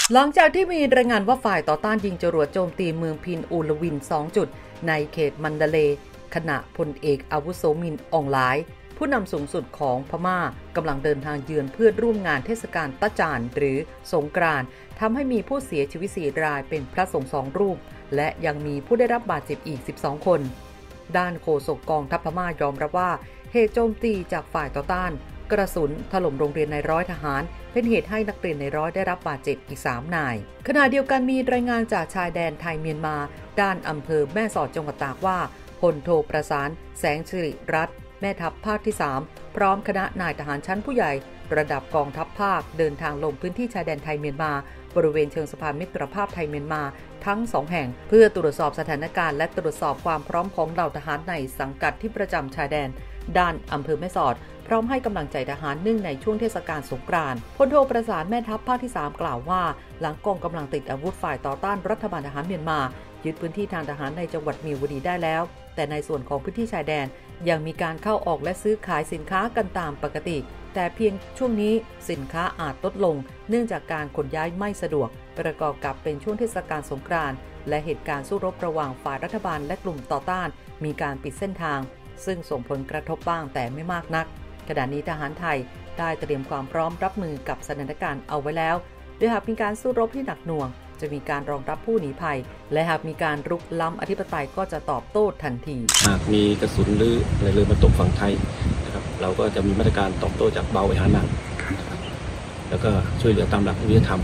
หลังจากที่มีรายงานว่าฝ่ายต่อต้านยิงจรวดโจมตีเมืองพินอูลวิน2 จุดในเขตมันดาเลย์ขณะพลเอกอาวุโสมินอองหลายผู้นำสูงสุดของพม่ากำลังเดินทางเยือนเพื่อร่วมงานเทศกาลตะจานหรือสงกรานต์ทำให้มีผู้เสียชีวิต4 รายเป็นพระสงฆ์2 รูปและยังมีผู้ได้รับบาดเจ็บอีก12 คนด้านโฆษกกองทัพพม่ายอมรับว่าเหตุโจมตีจากฝ่ายต่อต้านกระสุนถล่มโรงเรียนนายร้อยทหารเป็นเหตุให้นักเรียนนายร้อยได้รับบาดเจ็บอีก3 นายขณะเดียวกันมีรายงานจากชายแดนไทยเมียนมาด้านอำเภอแม่สอดจังหวัดตากว่าพลโทประสานแสงสิริรัตน์แม่ทัพภาคที่3พร้อมคณะนายทหารชั้นผู้ใหญ่ระดับกองทัพภาคเดินทางลงพื้นที่ชายแดนไทยเมียนมาบริเวณเชิงสะพานมิตรภาพไทยเมียนมาทั้ง2 แห่งเพื่อตรวจสอบสถานการณ์และตรวจสอบความพร้อมของเหล่าทหารในสังกัดที่ประจำชายแดนด้านอำเภอแม่สอดพร้อมให้กำลังใจทหารเนื่องในช่วงเทศกาลสงกรานต์พลโทประสานแม่ทัพภาคที่3กล่าวว่าหลังกองกำลังติดอาวุธฝ่ายต่อต้านรัฐบาลทหารเมียนมายึดพื้นที่ทางทหารในจังหวัดมีวดีได้แล้วแต่ในส่วนของพื้นที่ชายแดนยังมีการเข้าออกและซื้อขายสินค้ากันตามปกติแต่เพียงช่วงนี้สินค้าอาจลดลงเนื่องจากการขนย้ายไม่สะดวกประกอบกับเป็นช่วงเทศกาลสงกรานต์และเหตุการณ์สู้รบระหว่างฝ่ายรัฐบาลและกลุ่มต่อต้านมีการปิดเส้นทางซึ่งส่งผลกระทบบ้างแต่ไม่มากนักขณะนี้ทหารไทยได้เตรียมความพร้อมรับมือกับสถานการณ์เอาไว้แล้วโดยหากมีการสู้รบที่หนักหน่วงจะมีการรองรับผู้หนีภัยและหากมีการรุกล้ำอธิปไตยก็จะตอบโต้ทันทีหากมีกระสุนหรืออะไรเลยมาตกฝั่งไทยนะครับเราก็จะมีมาตรการตอบโต้จากเบาไปหาหนักนะครับแล้วก็ช่วยเหลือตามหลักวิทยธรรม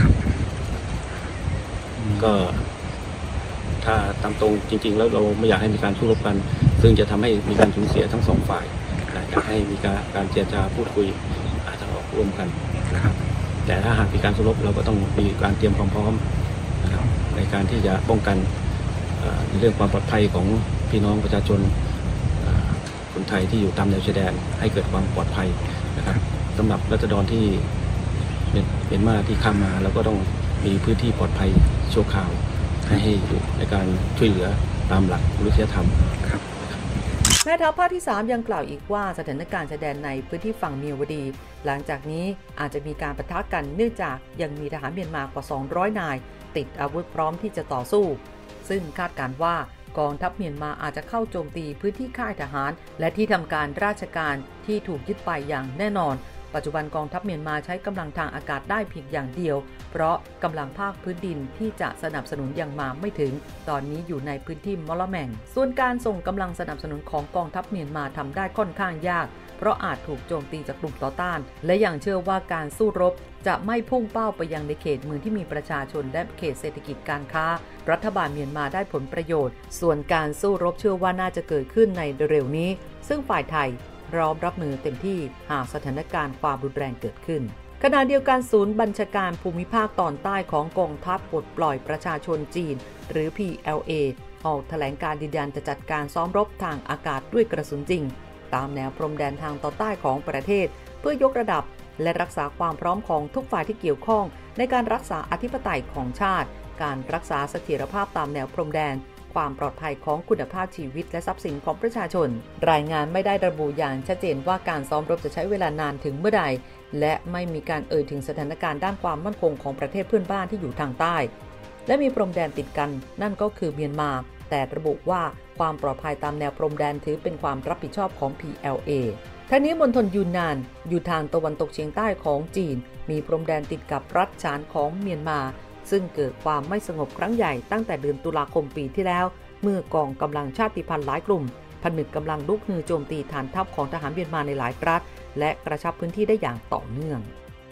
ก็ถ้าตามตรงจริงๆแล้วเราไม่อยากให้มีการสู้รบกันซึ่งจะทำให้มีการสูญเสียทั้ง2 ฝ่ายอยากให้มีการเจรจาพูดคุยทางออกร่วมกันนะครับแต่ถ้าหากมีการสู้รบเราก็ต้องมีการเตรียมความพร้อมนะครับในการที่จะป้องกันในเรื่องความปลอดภัยของพี่น้องประชาชนคนไทยที่อยู่ตามแนวชายแดนให้เกิดความปลอดภัยนะครับสำหรับราษฎรที่เป็นมาที่ข้ามมาแล้วก็ต้องมีพื้นที่ปลอดภัยชั่วคราวให้อยู่ในการช่วยเหลือตามหลักมนุษยธรรมครับแม่ทัพภาคที่3ยังกล่าวอีกว่าสถานการณ์ชายแดนในพื้นที่ฝั่งเมียวดีหลังจากนี้อาจจะมีการปะทะกันเนื่องจากยังมีทหารเมียนมากว่า200 นายติดอาวุธพร้อมที่จะต่อสู้ซึ่งคาดการณ์ว่ากองทัพเมียนมาอาจจะเข้าโจมตีพื้นที่ค่ายทหารและที่ทำการราชการที่ถูกยึดไปอย่างแน่นอนปัจจุบันกองทัพเมียนมาใช้กำลังทางอากาศได้เพียงอย่างเดียวเพราะกำลังภาคพื้นดินที่จะสนับสนุนยังมาไม่ถึงตอนนี้อยู่ในพื้นที่มอลแมงส่วนการส่งกำลังสนับสนุนของกองทัพเมียนมาทำได้ค่อนข้างยากเพราะอาจถูกโจมตีจากกลุ่มต่อต้านและยังเชื่อว่าการสู้รบจะไม่พุ่งเป้าไปยังในเขตเมืองที่มีประชาชนและเขตเศรษฐกิจการค้ารัฐบาลเมียนมาได้ผลประโยชน์ส่วนการสู้รบเชื่อว่าน่าจะเกิดขึ้นในเร็วนี้ซึ่งฝ่ายไทยพร้อมรับมือเต็มที่หากสถานการณ์ความรุนแรงเกิดขึ้นขณะเดียวกันศูนย์บัญชาการภูมิภาคตอนใต้ของกองทัพปลดปล่อยประชาชนจีนหรือ PLA ออกแถลงการยืนยันจะจัดการซ้อมรบทางอากาศด้วยกระสุนจริงตามแนวพรมแดนทางตอนใต้ของประเทศเพื่อยกระดับและรักษาความพร้อมของทุกฝ่ายที่เกี่ยวข้องในการรักษาอธิปไตยของชาติการรักษาเสถียรภาพตามแนวพรมแดนความปลอดภัยของคุณภาพชีวิตและทรัพย์สินของประชาชนรายงานไม่ได้ระบุอย่างชัดเจนว่าการซ้อมรบจะใช้เวลานานถึงเมื่อใดและไม่มีการเอ่ยถึงสถานการณ์ด้านความมั่นคงของประเทศเพื่อนบ้านที่อยู่ทางใต้และมีพรมแดนติดกันนั่นก็คือเมียนมาแต่ระบุว่าความปลอดภัยตามแนวพรมแดนถือเป็นความรับผิดชอบของ PLA ทั้งนี้มณฑลยูนนานอยู่ทางตะวันตกเฉียงใต้ของจีนมีพรมแดนติดกับรัฐฉานของเมียนมาซึ่งเกิดความไม่สงบครั้งใหญ่ตั้งแต่เดือนตุลาคมปีที่แล้วเมื่อกองกำลังชาติพันธุ์หลายกลุ่มผนึกกำลังลุกฮือโจมตีฐานทัพของทหารเมียนมาในหลายรัฐและกระชับพื้นที่ได้อย่างต่อเนื่อง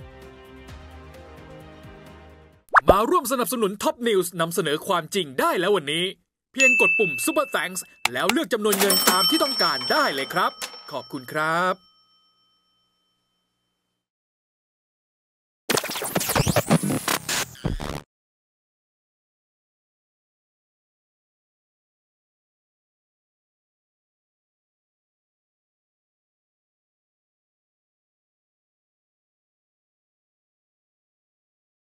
มาร่วมสนับสนุนท็อปนิวส์นำเสนอความจริงได้แล้ววันนี้เพียงกดปุ่ม Super Thanks แล้วเลือกจำนวนเงินตามที่ต้องการได้เลยครับขอบคุณครับ